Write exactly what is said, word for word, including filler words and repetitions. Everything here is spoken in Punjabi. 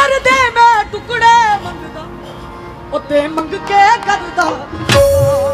कर दे मैं टुकड़े मंगदा ओ ते मंग के करदा